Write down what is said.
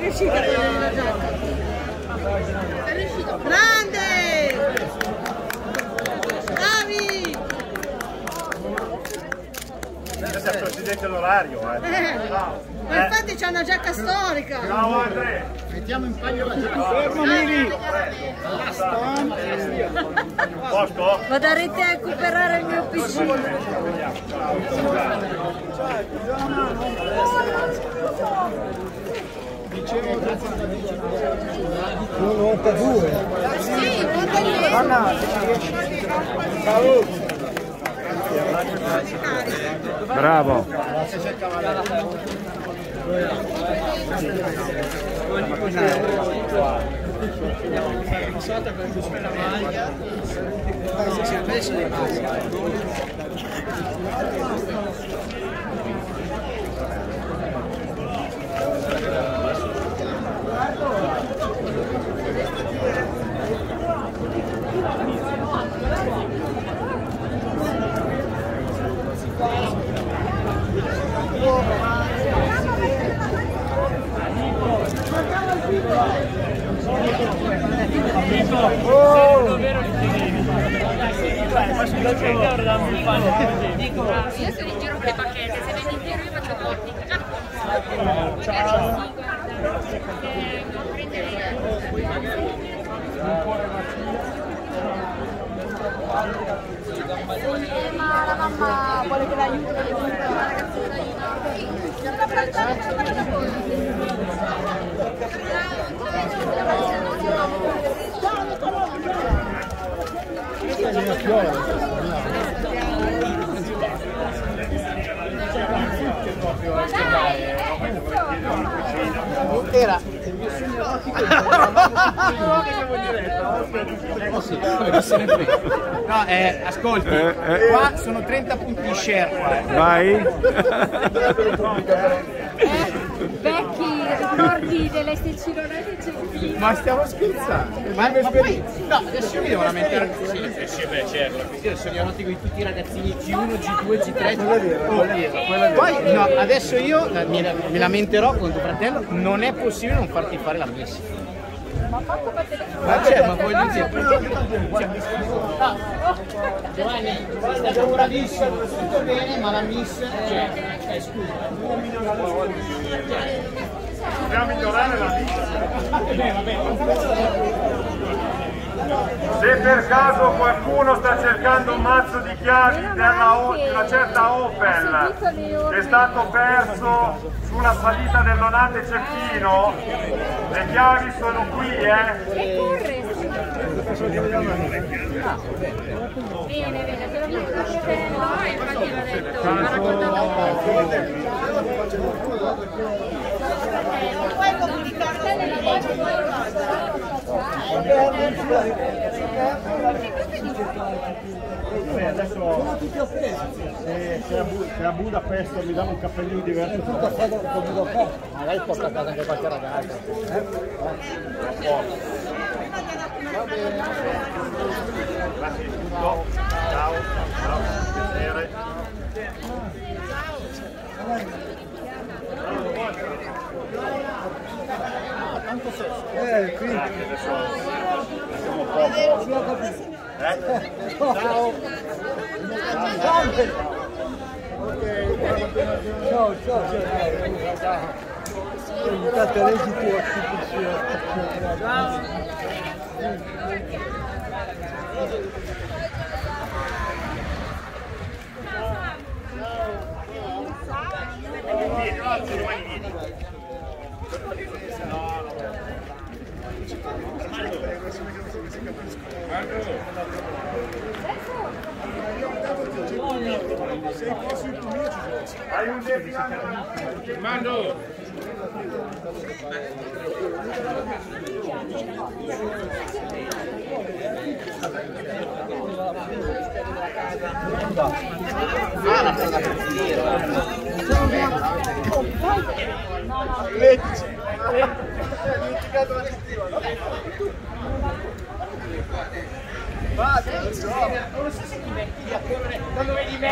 riuscita a prendere la giacca. È riuscito. Grande! Bravi! Adesso è il presidente l'orario, Ma infatti c'è una giacca storica. Ciao Andre! Mettiamo in paio la giacca. Fermo Miri! Posto? Vado a recuperare il mio PC. Dicevo 92. Sì, Bravo. Io sono in giro con le bacchette, se vedi in giro io faccio l'ottica. Ciao! Ma la mamma vuole che l'aiuti la ragazzina. Era no, ascolti, qua sono 30 punti di share qua. Vai. Vecchi ricordi delle steccironate gentili. Ma stiamo scherzando? Ma poi, no, adesso io mi devo lamentare. Sì, beh, certo. Adesso li ho noti con tutti i ragazzini G1, G2, G3. Poi, no, adesso io mi lamenterò con tuo fratello. Non è possibile non farti fare la miss. Ma c'è, ma voglio dire. Giovanni, è stato bravissimo, tutto bene, ma la miss c'è, scusa. Dobbiamo migliorare la vita. Se per caso qualcuno sta cercando un mazzo di chiavi di una certa Opel che è stato perso sulla salita del Donate Cecchino, le chiavi sono qui, E corre! Bene, bene, te lo dico bene, no, infatti l'ho detto, mi ha raccontato un po'. Puoi comunicare nella voce, adesso se a Budapest mi danno un cappellino diverso, tutto fatto con Budapest, magari porta a casa anche qualche ragazza. Grazie di tutto, ciao, piacere. Tanto sesso. Quindi adesso siamo poco. Ciao. Ciao. Intanto leggi tu Hai un Mando! Ah, la strada per finire. Dimenticato la settimana. Non so se ti metti a correre, quando vedi me.